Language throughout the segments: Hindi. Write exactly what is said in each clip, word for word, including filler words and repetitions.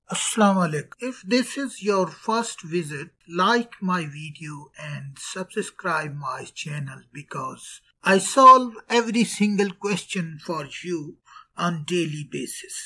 Assalamu alaikum. If this is your first visit, like my video and subscribe my channel because I solve every single question for you on daily basis.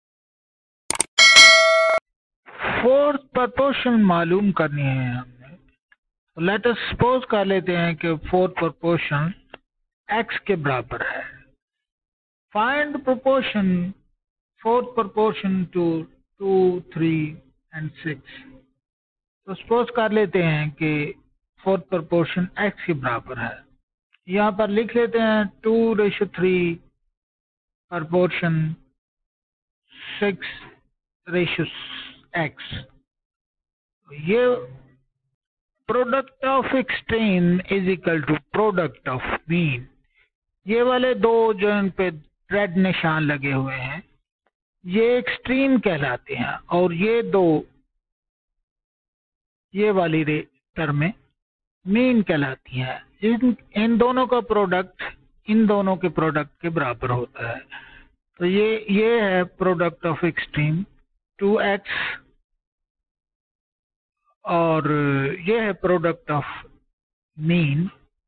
Fourth proportion मालूम करनी है हमने, तो लेट अस सपोज कर लेते हैं कि फोर्थ प्रपोर्शन x के बराबर है. Find proportion fourth proportion to two three and six. तो सपोज कर लेते हैं कि फोर्थ प्रपोर्शन x के बराबर है. यहाँ पर लिख लेते हैं two ratio three proportion six ratio x. ये product of extreme is equal to product of mean. ये वाले दो जो इन पे रेड निशान लगे हुए हैं ये एक्सट्रीम कहलाते हैं, और ये दो ये वाली टर्में मीन कहलाती हैं. इन इन दोनों का प्रोडक्ट इन दोनों के प्रोडक्ट के बराबर होता है. तो ये ये है product of extreme two x, और ये है product of mean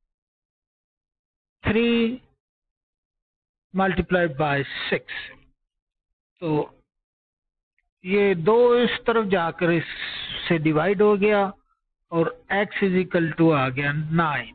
three multiplied by six. तो ये दो इस तरफ जाकर इससे डिवाइड हो गया और x इज इक्वल टू आ गया नाइन.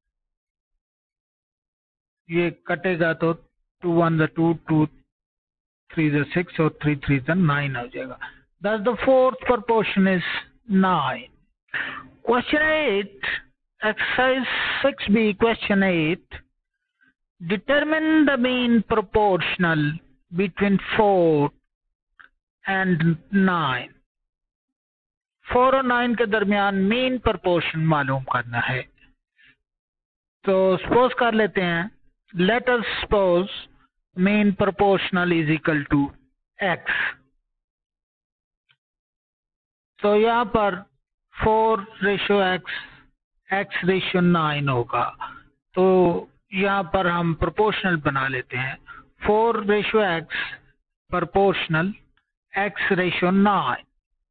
ये कटेगा तो two one the two, two three the six और थ्री थ्री द नाइन हो जाएगा. Thus the fourth proportion is nine. Question eight, exercise six B, question eight. Determine the mean proportional between four and nine. four और nine के दरमियान मीन proportion मालूम करना है. तो suppose कर लेते हैं, let us suppose mean proportional is equal to x. तो यहाँ पर four ratio x x ratio nine होगा. तो यहाँ पर हम प्रोपोर्शनल बना लेते हैं. Four ratio x proportional x ratio nine.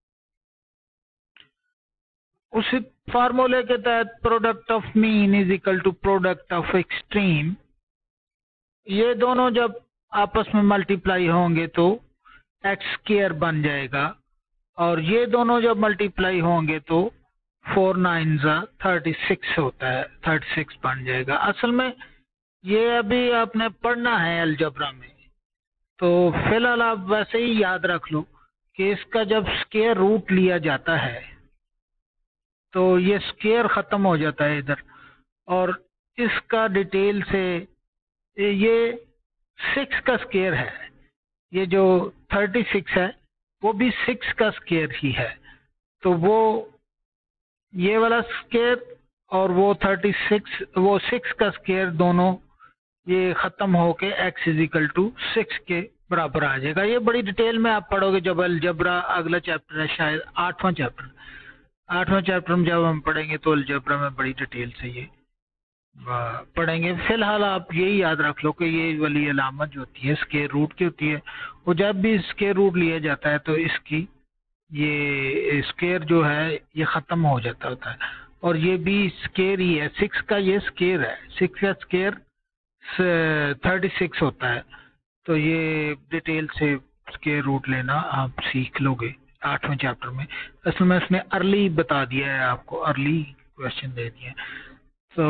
उसी फार्मूले के तहत product of mean is equal to product of extreme. ये दोनों जब आपस में मल्टीप्लाई होंगे तो एक्स स्क्वायर बन जाएगा, और ये दोनों जब मल्टीप्लाई होंगे तो फोर नाइन जा थर्टी सिक्स होता है, थर्टी सिक्स बन जाएगा. असल में ये अभी आपने पढ़ना है अलजबरा में, तो फिलहाल आप वैसे ही याद रख लो कि इसका जब स्क्वायर रूट लिया जाता है तो ये स्क्वायर ख़त्म हो जाता है इधर, और इसका डिटेल से ये सिक्स का स्क्वायर है. ये जो थर्टी सिक्स है वो भी सिक्स का स्क्वायर ही है. तो वो ये वाला स्क्वायर और वो थर्टी सिक्स वो सिक्स का स्क्वायर दोनों ये ख़त्म होके x is equal to six के बराबर आ जाएगा. ये बड़ी डिटेल में आप पढ़ोगे जब अलजबरा अगला चैप्टर है, शायद आठवां चैप्टर आठवां चैप्टर में जब हम पढ़ेंगे तो अलजबरा में बड़ी डिटेल से ये पढ़ेंगे. फिलहाल आप यही याद रख लो कि ये वाली अलामत जो होती है स्क्वायर रूट की होती है, वो जब भी स्क्वायर रूट लिया जाता है तो इसकी ये स्क्वायर जो है ये ख़त्म हो जाता होता है, और ये भी स्क्वायर ही है. सिक्स का ये स्क्वायर है, सिक्स का स्क्वायर थर्टी सिक्स होता है. तो ये डिटेल से स्क्वायर रूट लेना आप सीख लोगे आठवें चैप्टर में. असल में उसने अर्ली बता दिया है आपको, अर्ली क्वेश्चन दे दिए. So,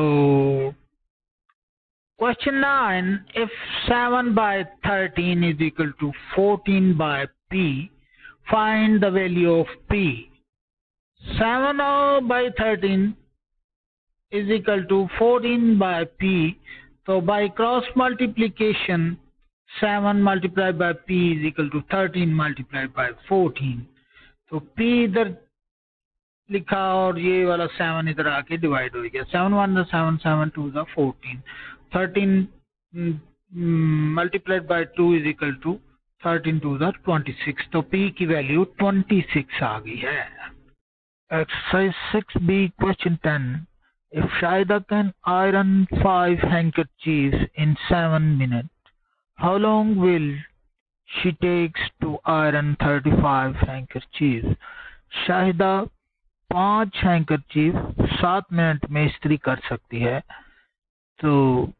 question nine, if seven by thirteen is equal to fourteen by p, find the value of p. seven by thirteen is equal to fourteen by p. So, by cross multiplication, seven multiplied by p is equal to thirteen multiplied by fourteen. तो p इधर लिखा और ये वाला सेवन इधर आके डिवाइड हो गया. Seven one the seven, seven two the fourteen, thirteen multiplied by two is equal to thirteen two the twenty six. तो p की वैल्यू ट्वेंटी सिक्स आ गई है. Exercise six B question ten. If Shahida can iron five handkerchiefs in seven minute, how long will she takes to iron thirty five handkerchief. Shahida पांच हैंकरचीफ सात मिनट में इस्त्री कर सकती है। तो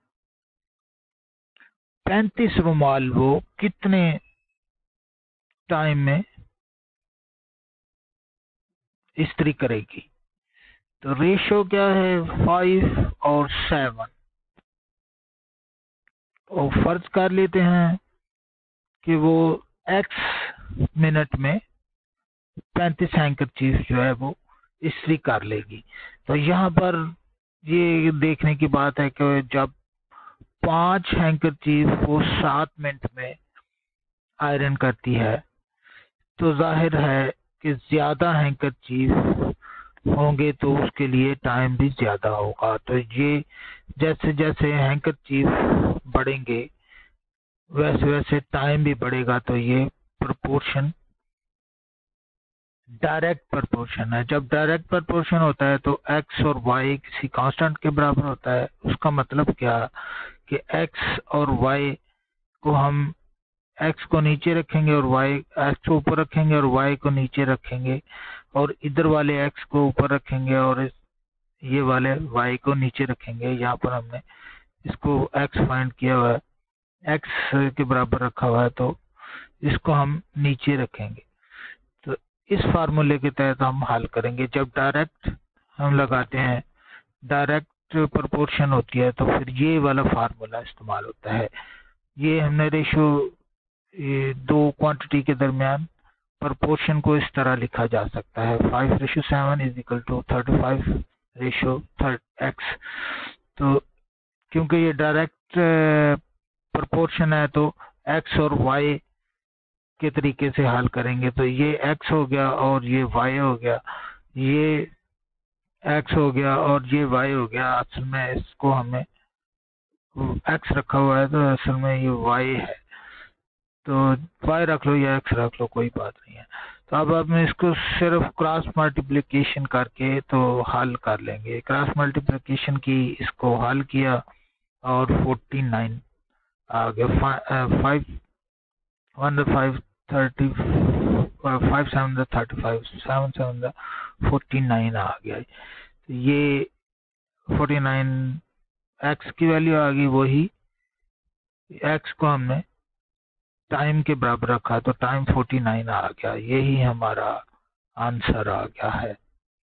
पैंतीस रुमाल वो कितने टाइम में इस्त्री करेगी? तो रेशो क्या है? फाइव और सेवन। और फर्ज कर लेते हैं कि वो एक्स मिनट में पैंतीस हैंकरचीफ जो है वो इस्त्री कर लेगी। तो यहाँ पर ये देखने की बात है कि जब पांच हैंकरचीफ वो सात मिनट में आयरन करती है तो जाहिर है कि ज्यादा हैंकरचीफ होंगे तो उसके लिए टाइम भी ज्यादा होगा। तो ये जैसे जैसे हैंकरचीफ बढ़ेंगे वैसे वैसे टाइम भी बढ़ेगा। तो ये प्रोपोर्शन डायरेक्ट प्रोपोर्शन है। जब डायरेक्ट प्रोपोर्शन होता है तो x और y किसी कांस्टेंट के बराबर होता है। उसका मतलब क्या कि x और y को हम x को नीचे रखेंगे और y x को ऊपर रखेंगे और y को नीचे रखेंगे, और इधर वाले x को ऊपर रखेंगे और ये वाले y को नीचे रखेंगे। यहाँ पर हमने इसको x फाइंड किया हुआ है, x के बराबर रखा हुआ है, तो इसको हम नीचे रखेंगे। तो इस फार्मूले के तहत हम हल करेंगे। जब डायरेक्ट हम लगाते हैं, डायरेक्ट प्रोपोर्शन होती है, तो फिर ये वाला फार्मूला इस्तेमाल होता है। ये हमने रेशो ये दो क्वांटिटी के दरमियान प्रोपोर्शन को इस तरह लिखा जा सकता है, five ratio seven is equal to thirty five ratio x. तो क्योंकि ये डायरेक्ट प्रोपोर्शन है तो x और y के तरीके से हल करेंगे। तो ये x हो गया और ये y हो गया, ये x हो गया और ये y हो गया। असल में इसको हमें x रखा हुआ है तो असल में ये y है, तो y रख लो या x रख लो, कोई बात नहीं है। तो अब हम इसको सिर्फ क्रॉस मल्टीप्लिकेशन करके तो हल कर लेंगे। क्रॉस मल्टीप्लिकेशन की, इसको हल किया और फोर्टी नाइन आ गया। Five one five thirty five seven thirty five seven seven forty nine आ गया। तो ये फोर्टी नाइन एक्स की वैल्यू आ गई, वही एक्स को हमने टाइम के बराबर रखा तो टाइम फोर्टी नाइन आ गया। यही हमारा आंसर आ गया है।